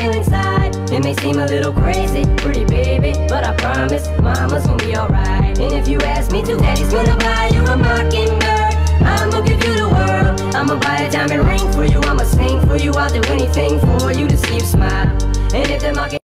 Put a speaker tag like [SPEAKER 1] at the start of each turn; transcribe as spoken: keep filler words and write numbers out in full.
[SPEAKER 1] feel inside. It may seem a little crazy, pretty baby, but I promise mama's gonna be alright. And if you ask me to, daddy's gonna buy you a mockingbird. I'ma give you the world, I'ma buy a diamond ring for you, I'ma sing for you, I'll do anything for you to see you smile. And if the mocking